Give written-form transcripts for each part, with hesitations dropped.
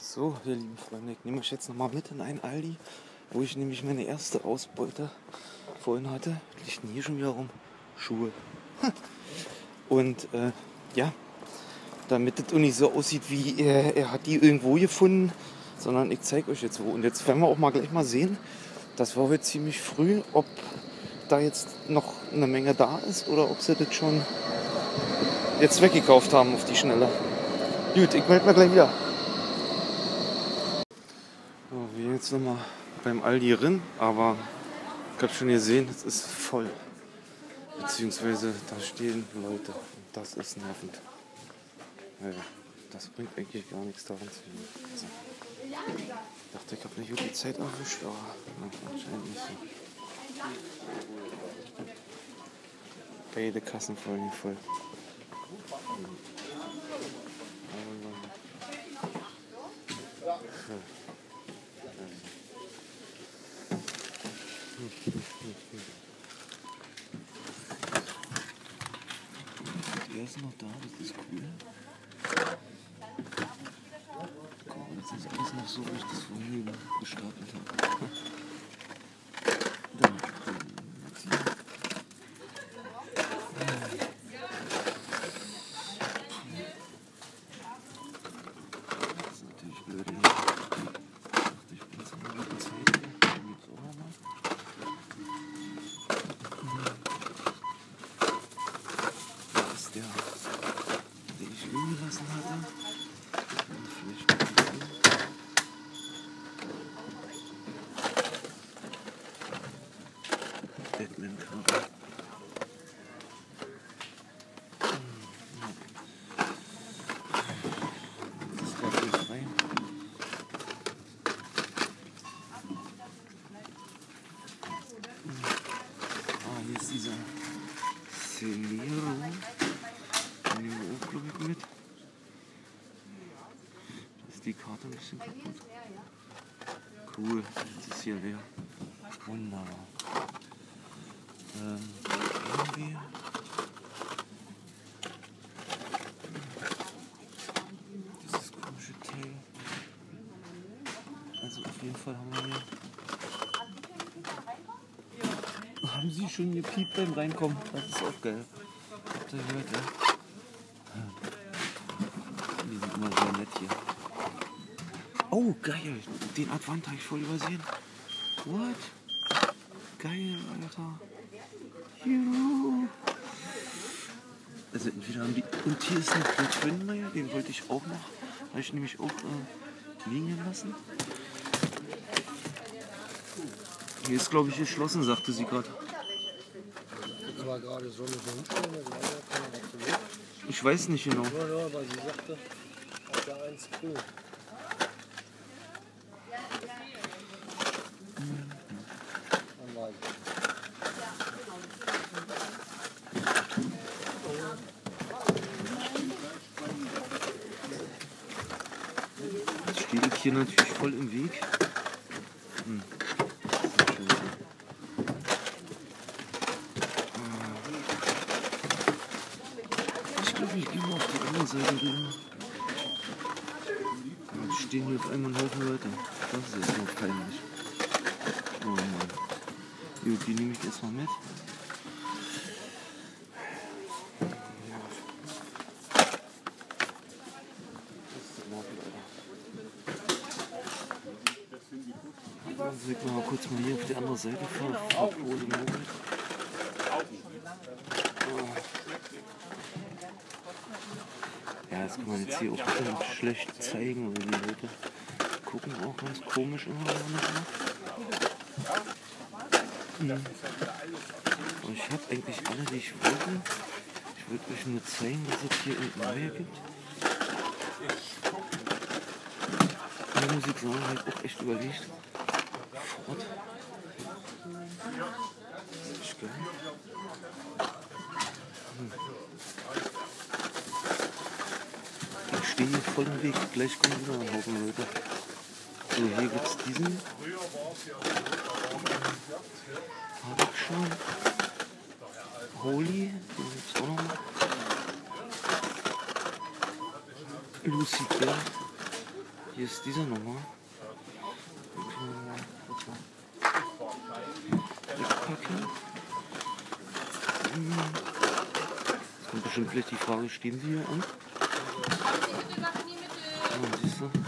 So, ihr lieben Freunde, ich nehme euch jetzt nochmal mit in einen Aldi, wo ich nämlich meine erste Ausbeute vorhin hatte. Was liegt denn hier schon wieder rum? Schuhe. Und ja, damit das auch nicht so aussieht, wie er hat die irgendwo gefunden, sondern ich zeige euch jetzt wo. Und jetzt werden wir auch mal gleich mal sehen, das war heute ziemlich früh, ob da jetzt noch eine Menge da ist oder ob sie das schon jetzt weggekauft haben auf die Schnelle. Gut, ich melde mich gleich wieder. So, wir sind jetzt nochmal beim Aldi drin, aber ich habe schon gesehen, es ist voll. Beziehungsweise da stehen Leute und das ist nervend. Ja, das bringt eigentlich gar nichts daran zu gehen. Also, ich dachte, ich habe eine gute Zeit erwischt, aber anscheinend nicht so. Beide Kassen voll, nicht voll. Der ist noch da, das ist cool. Guck mal, das ist alles noch so, wie ich das vorhin gestapelt habe. Dann das ist natürlich blöd. Ich dachte, ich bin jetzt eine gute Zeit hier. Dann gibt's auch noch mal. Das ist der, den ich liegen gelassen hatte. Und vielleicht Batman-Cover. Das war hier frei. Hier ist dieser Celero. Den nehmen wir auch, glaube ich, mit. Da ist die Karte ein bisschen kaputt. Cool, jetzt ist hier leer. Wunderbar. Irgendwie. Dieses komische Teil. Also auf jeden Fall haben wir hier. Haben Sie schon gepiept beim Reinkommen? Das ist auch geil. Habt ihr gehört, ja? Die sind immer sehr nett hier. Oh, geil. Den Advent habe ich voll übersehen. What? Geil, Alter. Juhu. Also entweder haben die... Und hier ist noch der Twinmeier, den wollte ich auch noch. Habe ich nämlich auch liegen lassen. Hier ist, glaube ich, geschlossen, sagte sie gerade. Das war gerade so eine Umstände, Ich weiß nicht genau. ja, weil sie sagte, auf der 1 grün. Dann weiß ich. Jetzt stehe ich hier natürlich voll im Weg. Ich glaube, ich gehe mal auf die andere Seite rüber. Jetzt stehen hier auf einmal ein Haufen Leute. Das ist jetzt noch peinlich. Oh Mann. Gut, die nehme ich erstmal mit. Also ich mal kurz mal hier auf die andere Seite fahren. Ja, das kann man jetzt hier auch schlecht zeigen, weil die Leute gucken auch ganz komisch immer. Aber ich habe eigentlich alle, die ich wollte. Ich würde euch nur zeigen, dass es hier neue gibt. Da muss ich sagen, habe ich auch echt überlegt. Ford. Das ist echt geil. Ich stehe hier voll im Weg. Gleich kommen wieder ein Haufen Leute. So, hier gibt es diesen. Habe ich schon. Holy, den gibt es auch noch mal. Lucy Bell. Hier ist dieser Nummer. Wegpacken. Jetzt kommt bestimmt vielleicht die Frage, stehen Sie hier an? Ja, siehst du?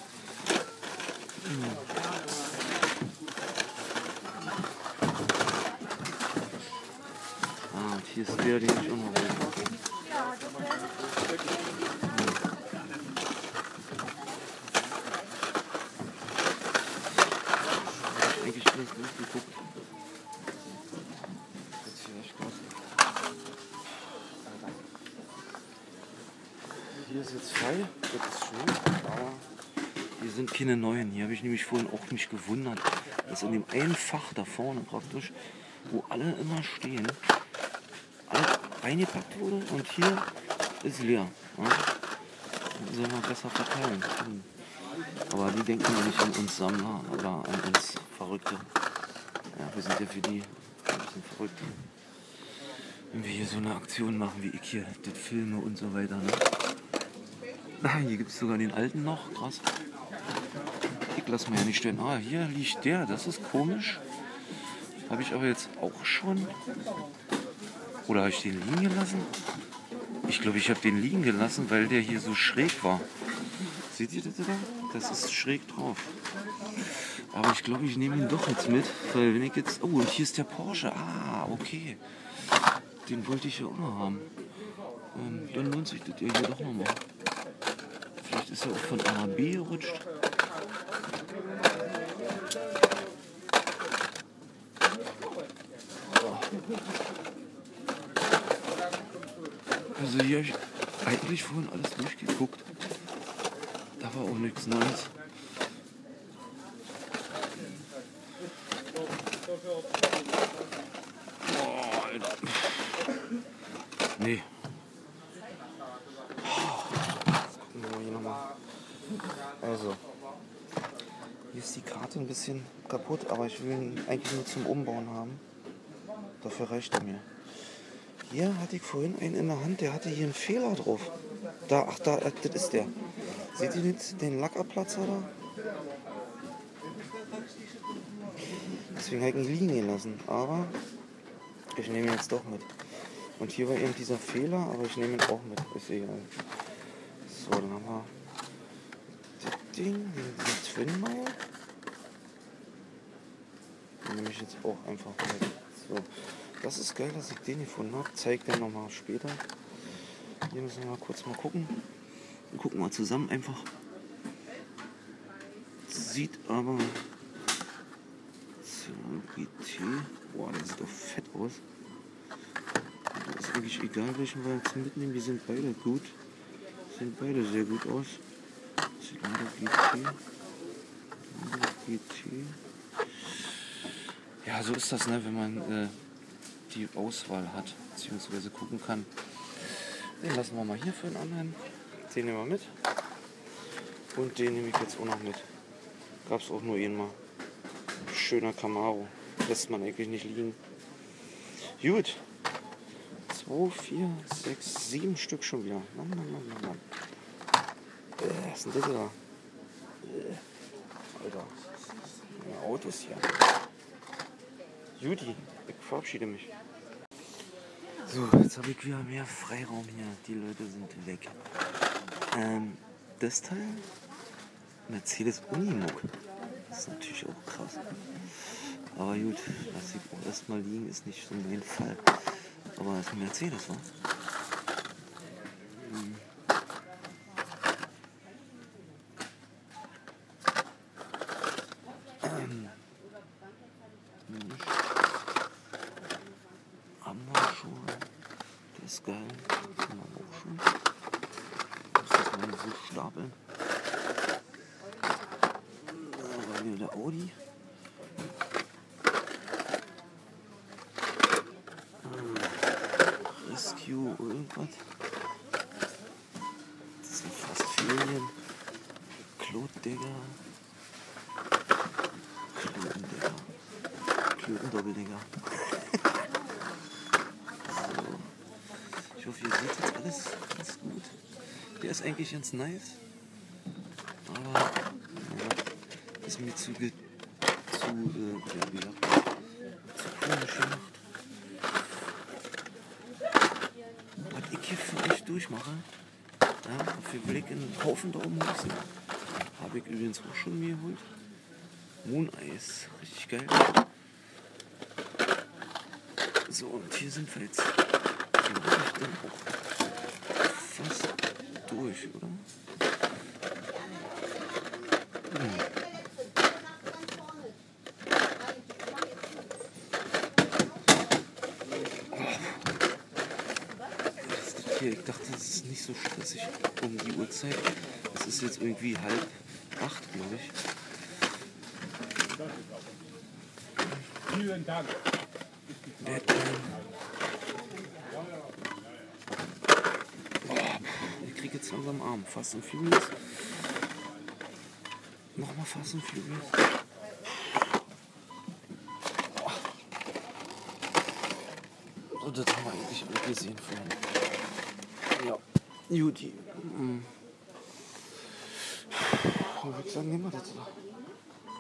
Ah, und hier ist der, den ich auch noch will. Eigentlich alles durchgeguckt. Jetzt vielleicht gerade. Hier ist jetzt frei, das ist schön, aber hier sind keine neuen. Hier habe ich nämlich vorhin auch mich gewundert, dass in dem einen Fach da vorne praktisch, wo alle immer stehen, alles reingepackt wurde und hier ist leer. Ja? Sollen wir besser verteilen. Aber die denken ja nicht an uns Sammler oder an uns Verrückte. Ja, wir sind ja für die ein bisschen verrückt. Wenn wir hier so eine Aktion machen wie ich hier, das Filme und so weiter. Ne? Hier gibt es sogar den alten noch, krass. Ich lasse mir ja nicht stehen. Ah, hier liegt der, das ist komisch. Habe ich aber jetzt auch schon. Oder habe ich den liegen gelassen? Ich glaube, ich habe den liegen gelassen, weil der hier so schräg war. Seht ihr das da? Das ist schräg drauf. Aber ich glaube, ich nehme ihn doch jetzt mit, weil wenn ich jetzt... Oh, und hier ist der Porsche. Ah, okay. Den wollte ich ja auch noch haben. Dann lohnt sich das ja hier doch nochmal. Vielleicht ist er auch von A nach B gerutscht. Also hier habe ich eigentlich vorhin alles durchgeguckt. Da war auch nichts Neues. Oh, Alter. Nee. Gucken wir mal hier nochmal. Also, hier ist die Karte ein bisschen kaputt, aber ich will ihn eigentlich nur zum Umbauen haben. Dafür reicht er mir. Hier hatte ich vorhin einen in der Hand, der hatte hier einen Fehler drauf. Da, ach da, das ist der. Seht ihr den Lackabplatzer da? Deswegen habe ich ihn liegen gelassen, aber ich nehme ihn jetzt doch mit. Und hier war eben dieser Fehler, aber ich nehme ihn auch mit, ist egal. So, dann haben wir das Ding, den Twin Mile. Den nehme ich jetzt auch einfach mit. So, das ist geil, dass ich den gefunden habe. Zeige den nochmal später. Hier müssen wir mal kurz mal gucken. Wir gucken mal zusammen einfach. Sieht aber GT. Boah, der sieht doch fett aus. Das ist eigentlich egal, welchen wir jetzt mitnehmen. Die sind beide gut. Sehen beide sehr gut aus. Das ist leider GT. Ja, so ist das, ne, wenn man die Auswahl hat, beziehungsweise gucken kann. Den lassen wir mal hier für den anderen. Den nehmen wir mit. Und den nehme ich jetzt auch noch mit. Gab es auch nur einmal. Schöner Camaro. Lässt man eigentlich nicht liegen. Gut. 2, 4, 6, 7 Stück schon wieder. Mann. Was ist denn das da? Alter. Ja, Autos hier. Judy, ich verabschiede mich. So, jetzt habe ich wieder mehr Freiraum hier. Die Leute sind weg. Das Teil, Mercedes Unimog, das ist natürlich auch krass. Aber gut, lass ich auch erstmal liegen, ist nicht so mein Fall. Aber es ist ein Mercedes, wa? Haben wir schon. Der ist geil. Haben wir auch schon. Ich muss das mal so stapeln. Da war wieder der Audi. Rescue irgendwas. Das sind fast Ferien. Klotdegger. Klötendoppeldinger. So. Ich hoffe, ihr seht jetzt alles ganz gut. Der ist eigentlich ganz nice. Aber ist mir zu komisch gemacht. Was ich hier für euch durchmache, ja, dafür will ich einen Haufen Daumen hoch sehen. Habe ich übrigens auch schon mir geholt. Mooneis, richtig geil. So, und hier sind wir jetzt, glaube ich, dann auch fast durch, oder? Ich dachte, das ist nicht so stressig um die Uhrzeit. Es ist jetzt irgendwie 7:30, glaube ich. Vielen Dank. Ich kriege jetzt langsam Arm. Fast and Furious. Nochmal Fast and Furious. So, das haben wir eigentlich alle gesehen vorhin. Ja, Juti. Ich würde sagen, nehmen wir das da.